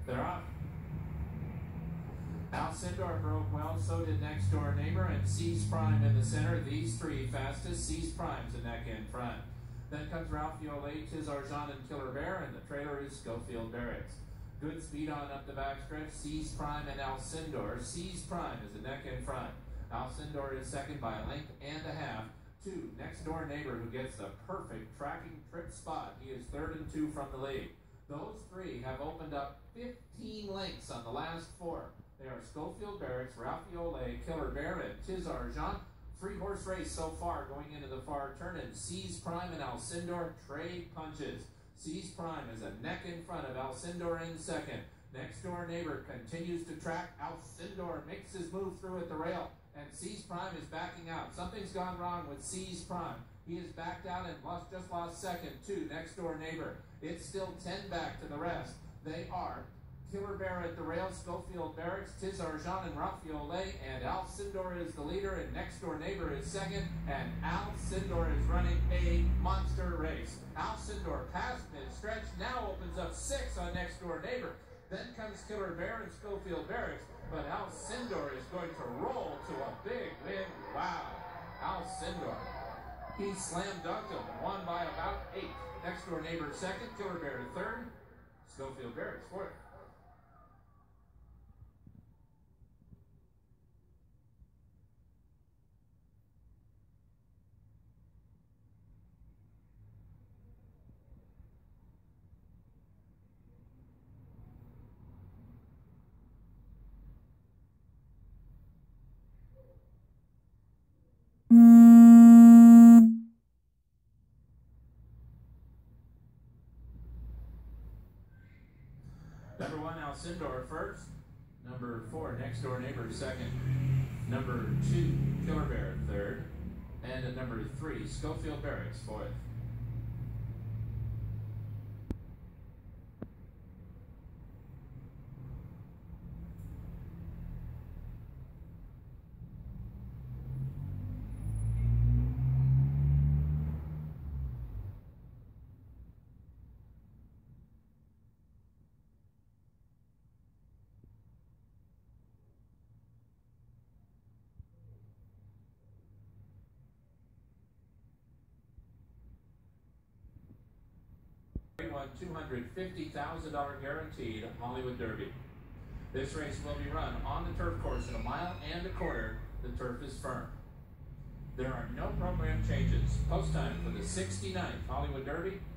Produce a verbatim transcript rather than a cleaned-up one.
They're off. Alcindor broke well, so did Next Door Neighbor and Seize Prime in the center. These three fastest. Seize Prime's a neck in front. Then comes Ralph Violet, Tiz Argent, and Killer Bear, and the trailer is Schofield Barracks. Good speed on up the backstretch. Seize Prime and Alcindor. Seize Prime is a neck in front. Alcindor is second by a length and a half. Two, Next Door Neighbor, who gets the perfect tracking trip spot. He is third and two from the lead. Those three have opened up fifteen lengths on the last four. They are Schofield Barracks, Ralph Violet, Killer Bear, and Tiz Argent. Three-horse race so far going into the far turn, and Seize Prime and Alcindor trade punches. Seize Prime is a neck in front of Alcindor in second. Next Door Neighbor continues to track. Alcindor makes his move through at the rail, and Seize Prime is backing out. Something's gone wrong with Seize Prime. He is backed out and lost, just lost second to Next Door Neighbor. It's still ten back to the rest. They are Killer Bear at the rail, Schofield Barracks, Tiz Argent, and Ralph Violet, and Alcindor is the leader, and Next Door Neighbor is second, and Alcindor is running a monster race. Alcindor past mid-stretch, now opens up six on Next Door Neighbor. Then comes Killer Bear and Schofield Barracks, but Alcindor is going to roll to a big win. Wow, Alcindor. He slam dunked him and won by about eight. Next Door Neighbor second, Killer Bear third, Schofield Barracks fourth. Number one, Alcindor first. Number four, Next Door Neighbor second. Number two, Killer Bear third. And at number three, Schofield Barracks fourth. Won two hundred fifty thousand dollars guaranteed Hollywood Derby. This race will be run on the turf course in a mile and a quarter. The turf is firm. There are no program changes. Post time for the sixty-ninth Hollywood Derby